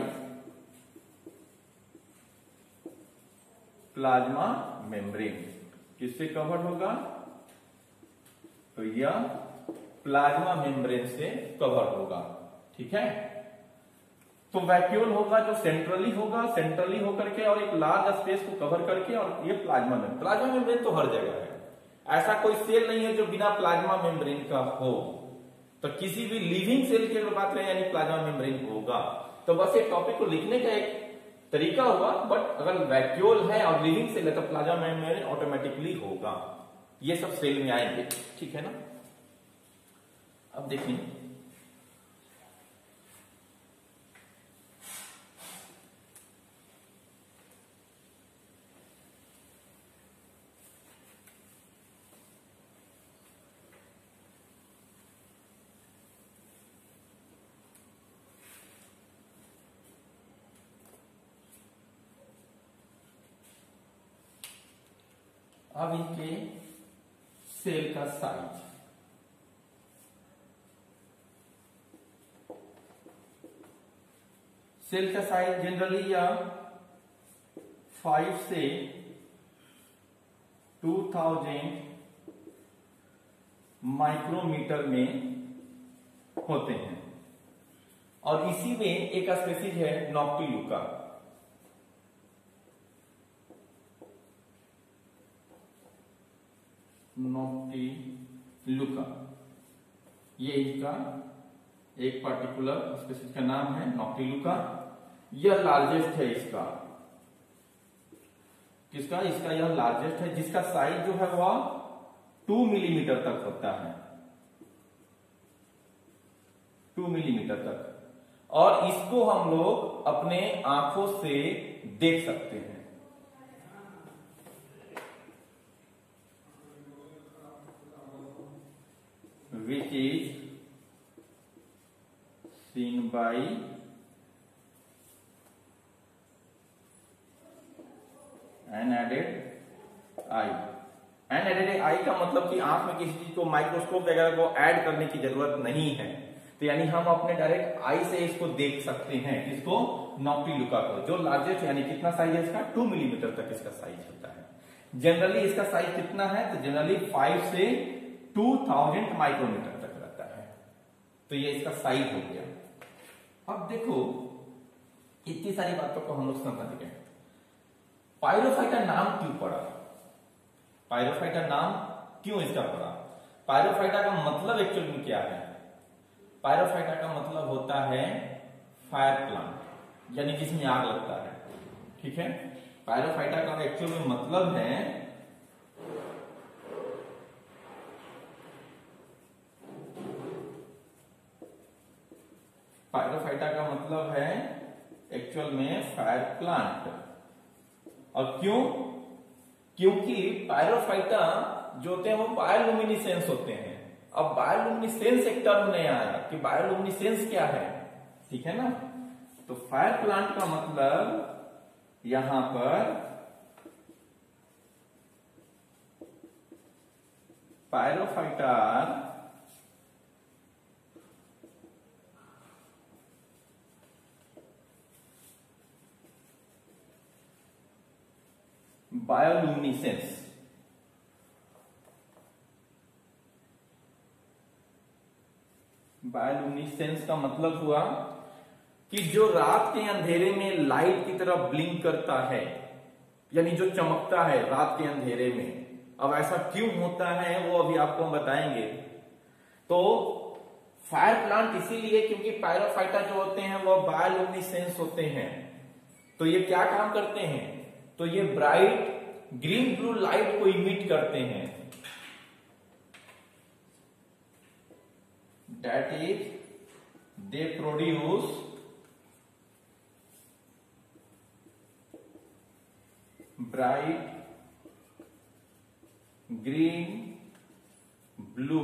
plasma membrane. किससे कवर होगा, तो यह प्लाज्मा मेम्ब्रेन से कवर होगा। ठीक है, तो वैक्यूल होगा जो सेंट्रली होगा, सेंट्रली होकर के और एक लार्ज स्पेस को कवर करके, और ये प्लाज्मा मेम्ब्रेन। प्लाज्मा मेम्ब्रेन तो हर जगह है, ऐसा कोई सेल नहीं है जो बिना प्लाज्मा मेम्ब्रेन का हो। तो किसी भी लिविंग सेल की अगर बात करें यानी प्लाज्मा मेम्ब्रेन होगा। तो बस एक टॉपिक को लिखने का एक तरीका हुआ, बट अगर वैक्यूल है और लिविंग सेल है तो प्लाज्मा मेम्ब्रेन ऑटोमेटिकली होगा। ये सब सेल में आएंगे, ठीक है ना। अब देखिए, अब इनके सेल का साइज, सेल का साइज जनरली या फाइव से टू थाउजेंड माइक्रोमीटर में होते हैं। और इसी में एक स्पीसीज है नॉक्टिल्यूका। नॉक्टिल्यूका ये इसका एक पर्टिकुलर स्पीसीज का नाम है नॉक्टिल्यूका। यह लार्जेस्ट है इसका, किसका, इसका यह लार्जेस्ट है, जिसका साइज जो है वह टू मिलीमीटर तक होता है, टू मिलीमीटर तक। और इसको हम लोग अपने आंखों से देख सकते हैं। Which is seen by unaided eye। Unaided eye का मतलब कि आंख में किसी चीज को माइक्रोस्कोप वगैरह को ऐड करने की जरूरत नहीं है। तो यानी हम अपने डायरेक्ट आई से इसको देख सकते हैं, इसको नॉक्टिल्यूका को, जो लार्जेस्ट यानी कितना साइज है इसका, टू मिलीमीटर तक इसका साइज होता है। जनरली इसका साइज कितना है, तो जनरली फाइव से टू थाउजेंड माइक्रोमीटर तक रहता है। तो ये इसका साइज हो गया। अब देखो इतनी सारी बातों को हम लोग समझ गए। पायरोफाइटा नाम क्यों पड़ा, पायरोफाइटा नाम क्यों इसका पड़ा, पायरोफाइटा का मतलब एक्चुअल में क्या है। पायरोफाइटा का मतलब होता है फायर प्लांट, यानी जिसमें आग लगता है। ठीक है, पायरोफाइटा का एक्चुअल में मतलब है पायरोफाइटा का मतलब है एक्चुअल में फायर प्लांट। और क्यों, क्योंकि पायरोफाइटा जो होते हैं वो बायोलुमिनिसेंस होते हैं। अब बायोलुमिनिसेंस एक टर्म नया आया कि बायोलुमिनिसेंस क्या है, ठीक है ना। तो फायर प्लांट का मतलब यहां पर पायरोफाइटर बायोलुमिनेसेंस, बायोलुमिनेसेंस का मतलब हुआ कि जो रात के अंधेरे में लाइट की तरह ब्लिंक करता है, यानी जो चमकता है रात के अंधेरे में। अब ऐसा क्यों होता है वो अभी आपको हम बताएंगे। तो फायर प्लांट इसीलिए क्योंकि पायरोफाइटा जो होते हैं वो बायोलुमिनेसेंस होते हैं। तो ये क्या काम करते हैं? तो ये ब्राइट ग्रीन ब्लू लाइट को इमिट करते हैं। That is they produce bright green blue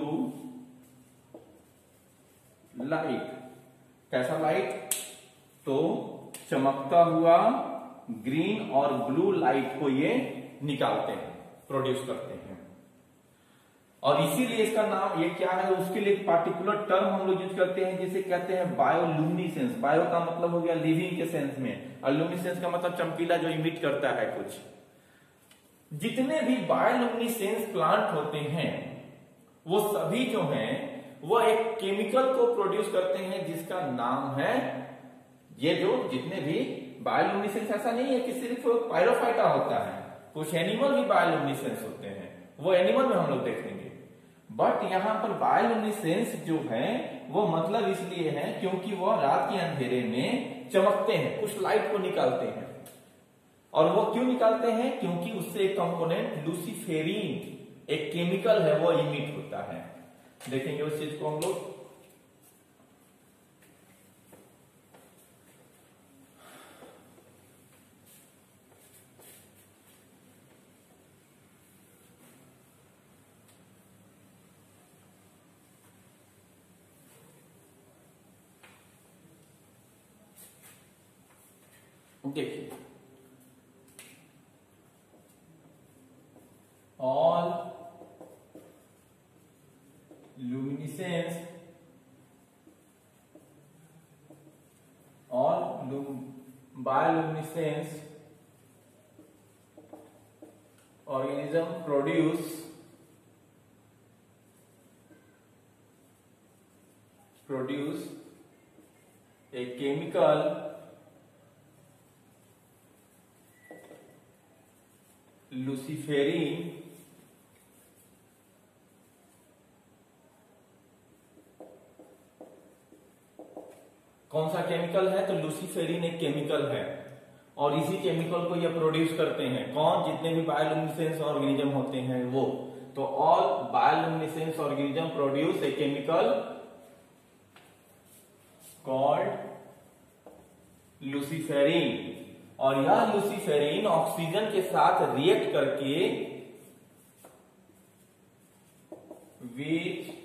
light. कैसा लाइट? तो चमकता हुआ ग्रीन और ब्लू लाइट को ये निकालते हैं, प्रोड्यूस करते हैं। और इसीलिए इसका नाम ये क्या है, उसके लिए एक पार्टिकुलर टर्म हम लोग यूज करते हैं जिसे कहते हैं बायोलुमिनेसेंस। बायो का मतलब हो गया लिविंग के सेंस में, और लुमिनेसेंस का मतलब चमकीला, जो इमिट करता है कुछ। जितने भी बायोलुमिनेसेंस प्लांट होते हैं वो सभी जो हैं वो एक केमिकल को प्रोड्यूस करते हैं जिसका नाम है, ये जो जितने भी बायोलुमिनेसेंस, ऐसा नहीं है कि सिर्फ पायरोफाइटा होता है, कुछ एनिमल भी बायोलुमिनेसेंस होते हैं, वो एनिमल में हम लोग देखेंगे। बट यहां पर बायोलुमिनेसेंस जो है वो मतलब इसलिए है क्योंकि वो रात के अंधेरे में चमकते हैं, कुछ लाइट को निकालते हैं। और वो क्यों निकालते हैं? क्योंकि उससे एक कंपोनेंट लूसीफेरिन, एक केमिकल है, वो इमिट होता है। देखेंगे उस चीज को हम लोग। देखिए, all luminescence, all lum bioluminescence organism produce produce a chemical लूसीफेरिन, कौन सा केमिकल है? तो लूसीफेरिन एक केमिकल है, और इसी केमिकल को ये प्रोड्यूस करते हैं। कौन? जितने भी बायोलुमिनेसेंस ऑर्गेनिज्म होते हैं वो। तो all bioluminescence organism produce a chemical called luciferin, और यह लूसीफेरिन ऑक्सीजन के साथ रिएक्ट करके which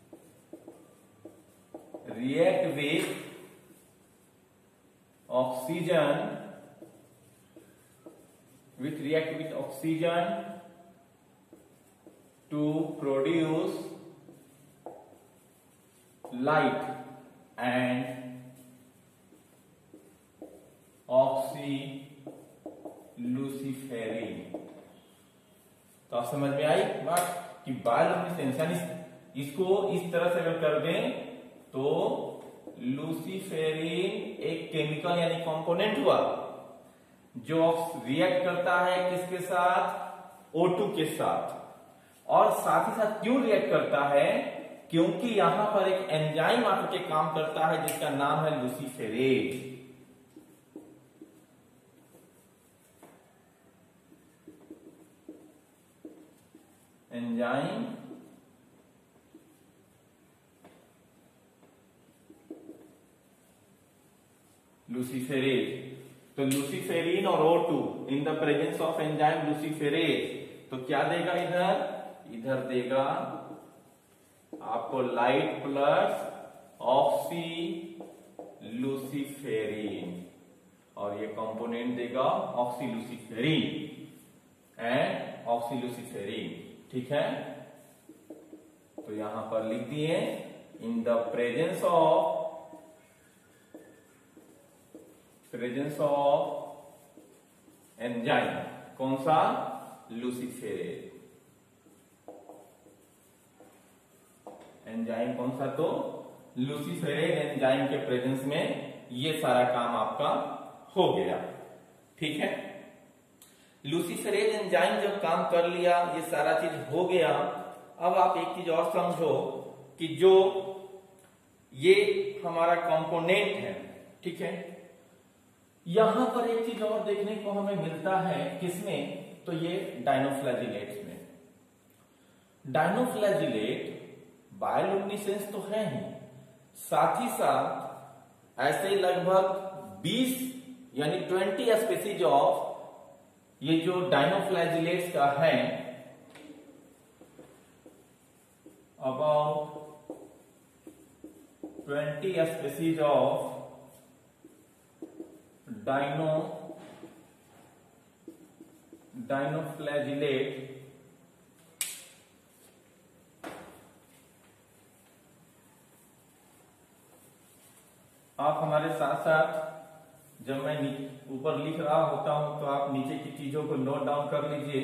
react with oxygen with react with oxygen to produce light and oxyluciferin. तो आप समझ में आई बात कि बायोलुमिनेसेंस, यानी इसको इस तरह से अगर कर दें तो लूसीफेरिन एक केमिकल यानी कंपोनेंट हुआ जो रिएक्ट करता है किसके साथ? ओ टू के साथ। और साथ ही साथ क्यों रिएक्ट करता है? क्योंकि यहां पर एक एंजाइम आकर के काम करता है जिसका नाम है लूसीफेरेज। Enzyme luciferase. तो लूसीफेरिन और O two in the presence of enzyme luciferase, तो क्या देगा इधर? इधर देगा आपको लाइट प्लस ऑक्सी लूसीफेरिन। और ये कंपोनेंट देगा ऑक्सीलुसिफेरिन एंड ऑक्सीलुसिफेरिन। ठीक है, तो यहां पर लिख दिए in the presence of presence of enzyme, कौन सा, लुसिफेरेन। एंजाइम कौन सा, तो लुसिफेरेन एंजाइम के प्रेजेंस में ये सारा काम आपका हो गया। ठीक है, लुसिफेरेन एंजाइम जब काम कर लिया, ये सारा चीज हो गया। अब आप एक चीज और समझो कि जो ये हमारा कंपोनेंट है, ठीक है, यहां पर एक चीज और देखने को हमें मिलता है, किसमें, तो ये डायनोफ्लैजिलेट्स में। डायनोफ्लैजिलेट बायोलुमिनेसेंस तो है ही, साथ ही साथ ऐसे लगभग बीस यानी बीस स्पीसीज ऑफ ये जो डायनोफ्लैजिलेट्स का है, about twenty species of dino dinoflagellate आप हमारे साथ साथ, जब मैं ऊपर लिख रहा होता हूं तो आप नीचे की चीजों को नोट डाउन कर लीजिए,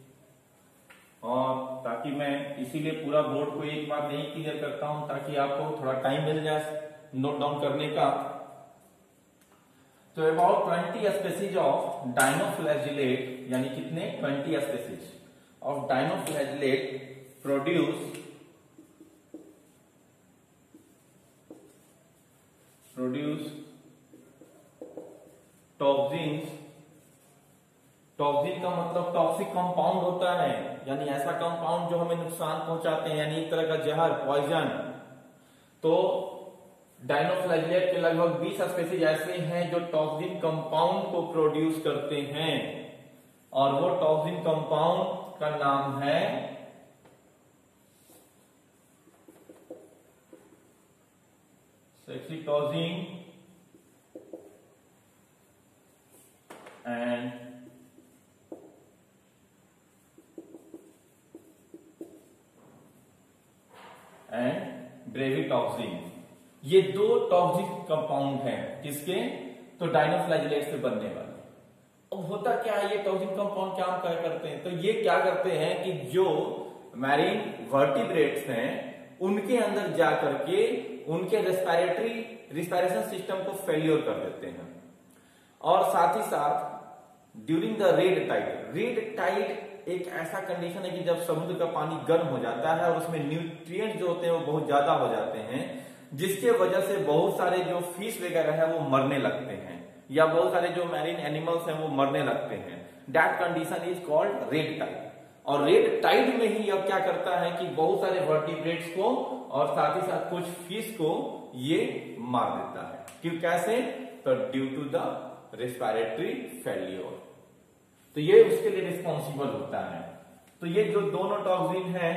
और ताकि मैं इसीलिए पूरा बोर्ड को एक बार नहीं क्लियर करता हूं ताकि आपको थोड़ा टाइम मिल जाए नोट डाउन करने का। तो about twenty species of dinoflagellate, यानी कितने, twenty species of dinoflagellate produce produce toxins. Toxin का मतलब टॉक्सिक कंपाउंड होता है, यानी ऐसा कंपाउंड जो हमें नुकसान पहुंचाते हैं, यानी एक तरह का जहर, पॉइजन। तो डायनोफ्लैजिलेट के लगभग बीस स्पीसीज ऐसे हैं जो टॉक्सिन कंपाउंड को प्रोड्यूस करते हैं, और वो टॉक्सिन कंपाउंड का नाम है सेक्सिटोजिन एंड एंड ब्रेविटॉक्सिन। ये दो टॉक्सिक कंपाउंड हैं, किसके, तो डायनोफ्लैजिलेट से बनने वाले। अब होता क्या है, ये टॉक्सिक कंपाउंड क्या क्या करते हैं, तो ये क्या करते हैं कि जो मैरीन वर्टिब्रेट्स हैं उनके अंदर जा करके उनके रेस्पिरेटरी रिस्पायरेशन सिस्टम को फेल्योर कर देते हैं। और साथ ही साथ during the red tide, red tide एक ऐसा कंडीशन है कि जब समुद्र का पानी गर्म हो जाता है और उसमें न्यूट्रिएंट्स जो होते हैं वो बहुत ज्यादा हो जाते हैं, जिसके वजह से बहुत सारे जो फिश वगैरह है वो मरने लगते हैं, या बहुत सारे जो मैरीन एनिमल्स हैं वो मरने लगते हैं। That condition is called red tide. और रेड टाइड में ही अब क्या करता है कि बहुत सारे वर्टिब्रेट्स को और साथ ही साथ कुछ फिश को ये मार देता है। क्यों, कैसे, तो due to the respiratory failure. तो ये उसके लिए रिस्पॉन्सिबल होता है। तो ये जो दोनों टॉक्सिन है,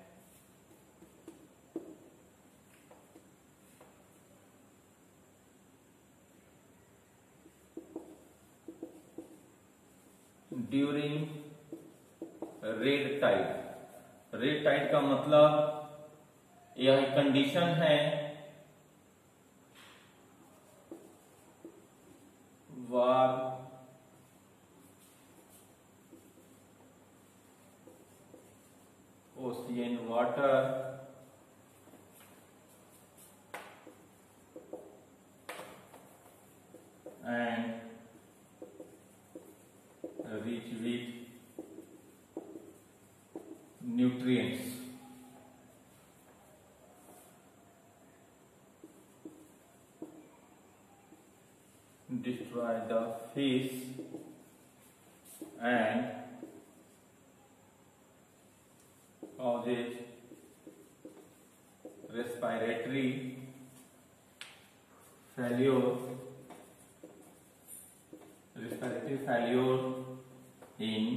during red tide, red tide का मतलब यह कंडीशन है warm ocean water and rich with nutrients, destroy the fish and causes respiratory failure, respiratory failure in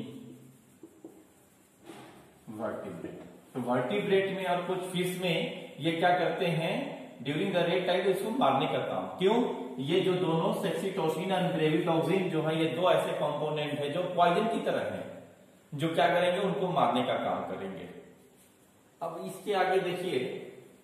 vertebrate. तो वर्टिब्रेट में और कुछ फिश में ये क्या करते हैं, ड्यूरिंग द रेड टाइड इसको मारने का काम। क्यों? ये जो दोनों सेक्सीटोसिन एंड ब्रेविटॉक्सिन जो है, ये दो ऐसे कंपोनेंट है जो पॉइजन की तरह है, जो क्या करेंगे, उनको मारने का काम करेंगे। अब इसके आगे देखिए,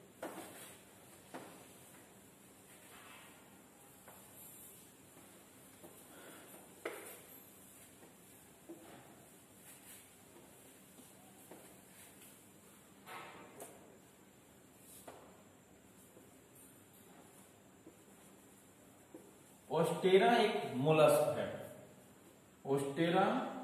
ओस्टेरा एक मोलस्क है। ओस्टेरा,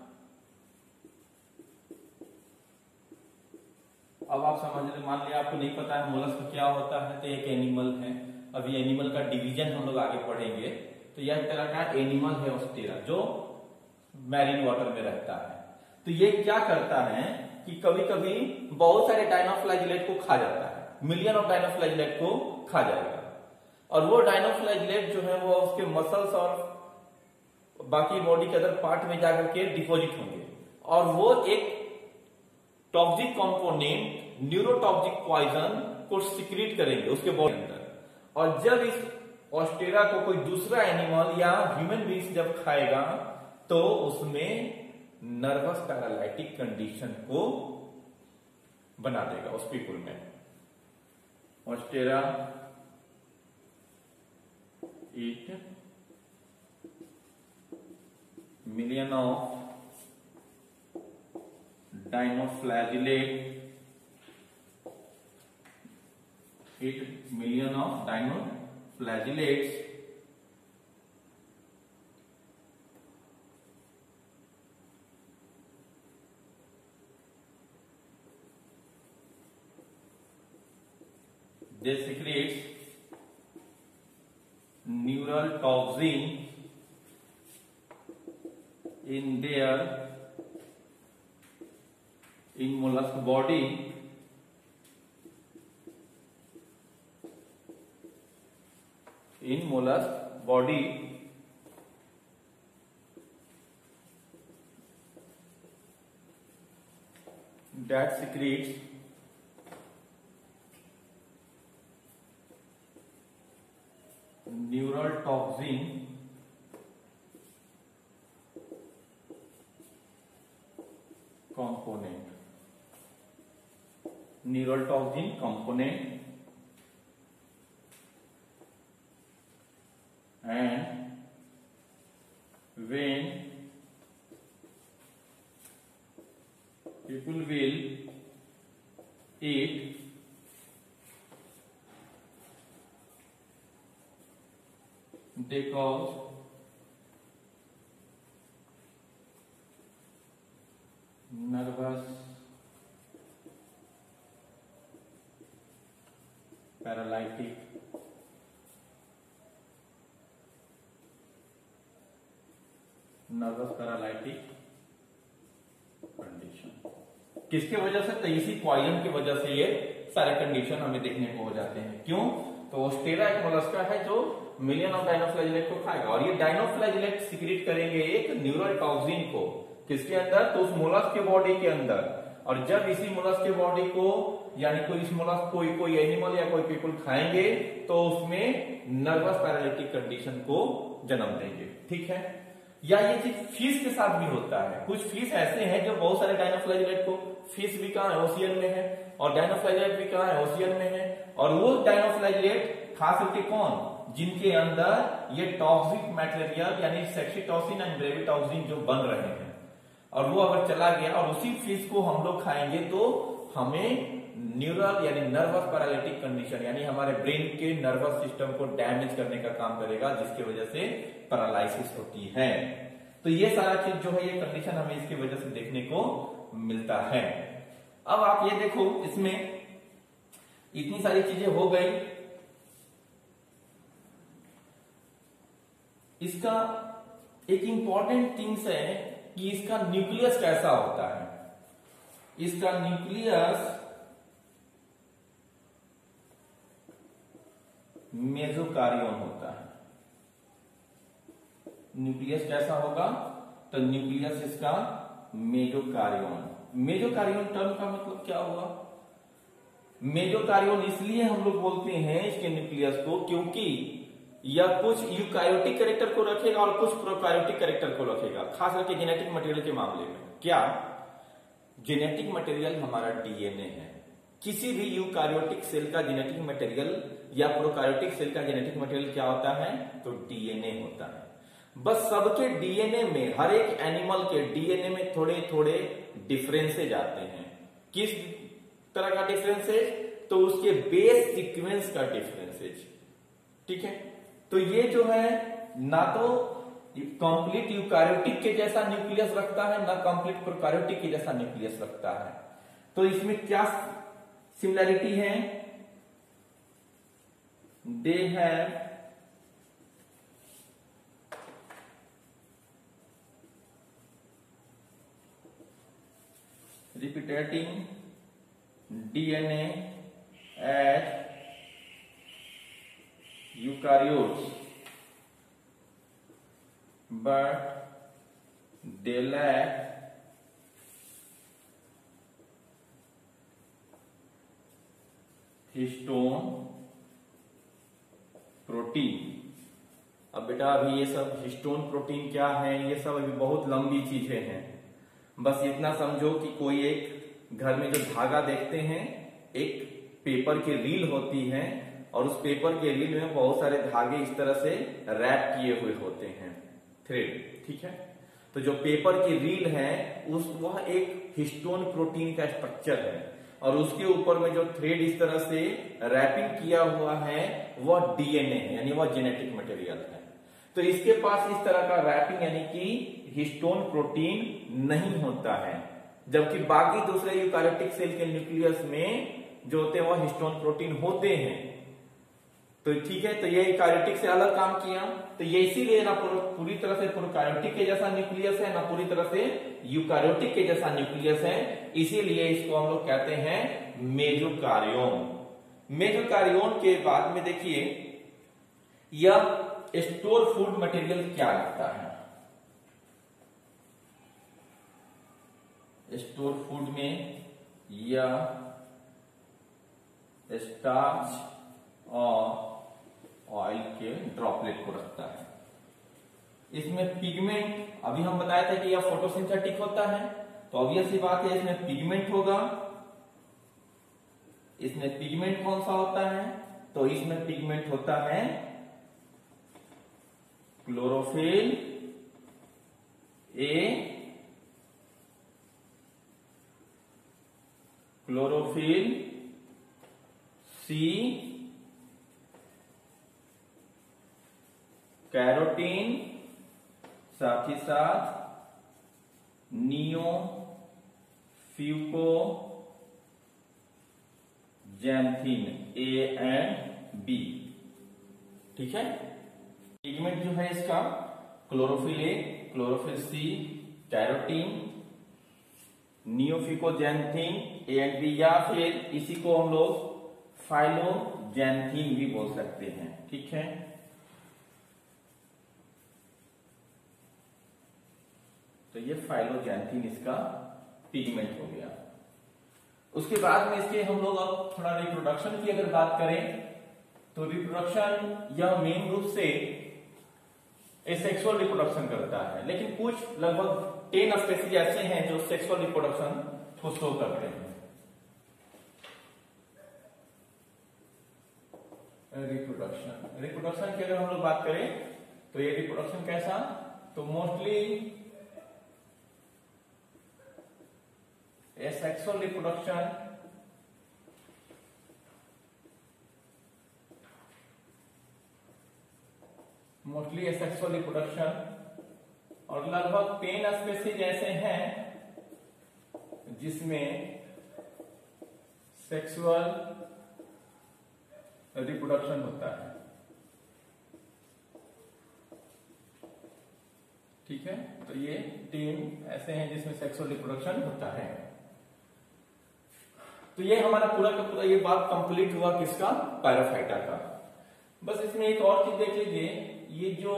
अब आप समझ ले, मान लिया आपको नहीं पता है मोलस्क क्या होता है, तो एक एनिमल है। अभी एनिमल का डिवीजन हम लोग आगे पढ़ेंगे। तो यह तरह का एनिमल है ओस्टेरा, जो मैरीन वाटर में रहता है। तो ये क्या करता है कि कभी कभी बहुत सारे डायनोफ्लैजिलेट को खा जाता है, मिलियन ऑफ डायनोफ्लैजिलेट को खा जाएगा, और वो डायनोफ्लैजिलेट जो है वो उसके मसल्स और बाकी बॉडी के अदर पार्ट में जाकर के डिपॉजिट होंगे, और वो एक टॉक्सिक कंपोनेंट, न्यूरोटॉक्सिक पॉइजन को सिक्रीट करेंगे उसके बॉडी अंदर। और जब इस ऑस्टेरा को कोई दूसरा एनिमल या ह्यूमन बीइंग जब खाएगा, तो उसमें नर्वस पैरालाइटिक कंडीशन को बना देगा उस पीपुल में। Oyster eat million of dinoflagellate, eat million of dinoflagellates they secrete neural toxin in their in mollusk body in mollusk body that secretes neural toxin component, neural toxin component, and when people will eat they cause nervous paralytic nervous paralytic condition. किसके वजह से? तो इसी पॉइजन की वजह से ये सारे कंडीशन हमें देखने को हो जाते हैं। क्यों? तो ओस्टेरा एक मोलस्का है जो मिलियन ऑफ डायनोफ्लैजिलेट को खाएगा, और ये डायनोफ्लैजिलेट सिक्रीट करेंगे एक न्यूरल टॉक्सिन को। किसके अंदर? तो उस मोलस्क के बॉडी के अंदर। और जब इसी मोलस्क के बॉडी को, यानी कोई इस मोलस्क कोई कोई एनिमल या कोई पीपल खाएंगे, तो उसमें नर्वस पैरालिटिक कंडीशन को जन्म देंगे। ठीक है? या ये चीज फिश के साथ भी होता है। कुछ फिश ऐसे हैं जो बहुत सारे डायनोफ्लैजिलेट को, फिश भी कहाँ है? ओशियन में है, और डायनोफ्लैजिलेट भी कहाँ है? ओशियन में है। और वो डायनोफ्लैजिलेट खास करके कौन? जिनके अंदर ये टॉक्सिक मटेरियल यानी सेक्सीटोसिन एंड ब्रेविटॉक्सिन जो बन रहे हैं, और वो अगर चला गया और उसी फिश को हम लोग खाएंगे, तो हमें न्यूरल यानी नर्वस पैरालिटिक कंडीशन, यानी हमारे ब्रेन के नर्वस सिस्टम को डैमेज करने का काम करेगा, जिसकी वजह से पैरालिसिस होती है। तो ये सारा चीज जो है, ये कंडीशन हमें इसकी वजह से देखने को मिलता है। अब आप ये देखो, इसमें इतनी सारी चीजें हो गई। इसका एक इंपॉर्टेंट थिंग्स है कि इसका न्यूक्लियस कैसा होता है। इसका न्यूक्लियस मेसोकारियन होता है। न्यूक्लियस कैसा होगा? तो न्यूक्लियस इसका मेसोकारियन। मेसोकारियन टर्म का मतलब क्या हुआ? मेजोकार्योन इसलिए हम लोग बोलते हैं इसके न्यूक्लियस को क्योंकि यह कुछ यूकारियोटिक कैरेक्टर को रखेगा और कुछ प्रोकारियोटिक कैरेक्टर को रखेगा, खास करके जेनेटिक मटेरियल के मामले में। क्या जेनेटिक मटेरियल हमारा डीएनए है। किसी भी यूकारियोटिक सेल का जेनेटिक मटेरियल या प्रोकारियोटिक सेल का जेनेटिक मटेरियल क्या होता है, तो डीएनए होता है। बस सबके डीएनए में, हर एक एनिमल के डीएनए में थोड़े थोड़े डिफरेंसेज आते हैं। किस तरह का डिफरेंसेज, तो उसके बेस सीक्वेंस का डिफरेंसेज। ठीक है, तो ये जो है ना तो कंप्लीट यूकारियोटिक के जैसा न्यूक्लियस रखता है, ना कंप्लीट प्रोकारियोटिक के जैसा न्यूक्लियस रखता है। तो इसमें क्या सिमिलैरिटी है, they have replicating DNA as eukaryotes, but they lack histone protein. अब बेटा अभी ये सब हिस्टोन प्रोटीन क्या है, ये सब अभी बहुत लंबी चीजें हैं। बस इतना समझो कि कोई एक घर में जो धागा देखते हैं, एक पेपर की रील होती है और उस पेपर के रील में बहुत सारे धागे इस तरह से रैप किए हुए होते हैं, थ्रेड। ठीक है, तो जो पेपर की रील है उस वह एक हिस्टोन प्रोटीन का स्ट्रक्चर है और उसके ऊपर में जो थ्रेड इस तरह से रैपिंग किया हुआ है वह डीएनए है, यानी वह जेनेटिक मटेरियल है। तो इसके पास इस तरह का रैपिंग यानी कि हिस्टोन प्रोटीन नहीं होता है, जबकि बाकी दूसरे यूकारियोटिक सेल के न्यूक्लियस में जो होते हैं वह हिस्टोन प्रोटीन होते हैं। तो ठीक है, तो ये यूकारियोटिक से अलग काम किया। तो ये इसीलिए ना पूरी तरह से प्रोकारियोटिक के जैसा न्यूक्लियस है, ना पूरी तरह से यूकारियोटिक के जैसा न्यूक्लियस है, इसीलिए इसको हम लोग कहते हैं मेजोकार्योन। मेजोकार्योन के बाद में देखिए यह स्टोर फूड मटेरियल क्या लगता है। स्टोर फूड में यह स्टार्च और ऑयल के ड्रॉपलेट को रखता है। इसमें पिगमेंट, अभी हम बताए थे कि यह फोटोसिंथेटिक होता है, तो ऑब्वियस सी बात है इसमें पिगमेंट होगा। इसमें पिगमेंट कौन सा होता है, तो इसमें पिगमेंट होता है chlorophyll A, chlorophyll C, carotene, साथ ही साथ neofucoxanthin A and B. ठीक है, पिगमेंट जो है इसका chlorophyll A, chlorophyll C, carotene, neofucoxanthin A and B, या फिर इसी को हम लोग फाइलोजैंथीन भी बोल सकते हैं। ठीक है, तो ये फाइलोजैंथीन इसका पिगमेंट हो गया। उसके बाद में इसके हम लोग अब थोड़ा रिप्रोडक्शन की अगर बात करें तो रिप्रोडक्शन यह मेन रूप से सेक्सुअल रिप्रोडक्शन करता है, लेकिन कुछ लगभग टेन स्पेसीज ऐसे हैं जो सेक्सुअल रिप्रोडक्शन को शो करते हैं। रिप्रोडक्शन रिप्रोडक्शन की अगर हम लोग बात करें तो ये रिप्रोडक्शन कैसा, तो mostly sexual reproduction mostly sexual reproduction और लगभग टेन स्पेसीज ऐसे हैं जिसमें सेक्सुअल रिप्रोडक्शन होता है। ठीक है, तो ये तीन ऐसे हैं जिसमें सेक्सुअल रिप्रोडक्शन होता है। तो ये हमारा पूरा का पूरा ये बात कंप्लीट हुआ किसका, पैराफाइटा का। बस इसमें एक और चीज देख लीजिए, ये जो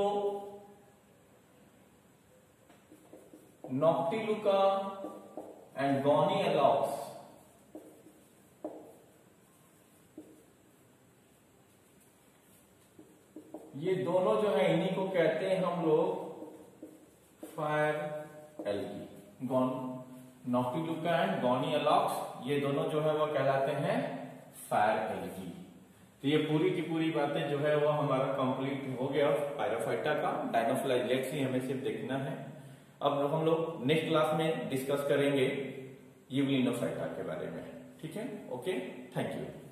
नॉक्टिलुका एंड गॉनिएलॉक्स, ये दोनों जो है इन्हीं को कहते हैं हम लोग फायर एल्गी। गॉन नॉक्टिलुका एंड गोनियोलॉक्स, ये दोनों जो है वो कहलाते हैं फायर एल्गी। तो ये पूरी की पूरी बातें जो है वो हमारा कंप्लीट हो गया पायरोफाइटा का। डायनोफिलाइलेक्सी हमें सिर्फ देखना है। अब हम लोग नेक्स्ट क्लास में डिस्कस करेंगे यूग्लिनोफाइटा के बारे में। ठीक है, ओके, थैंक यू।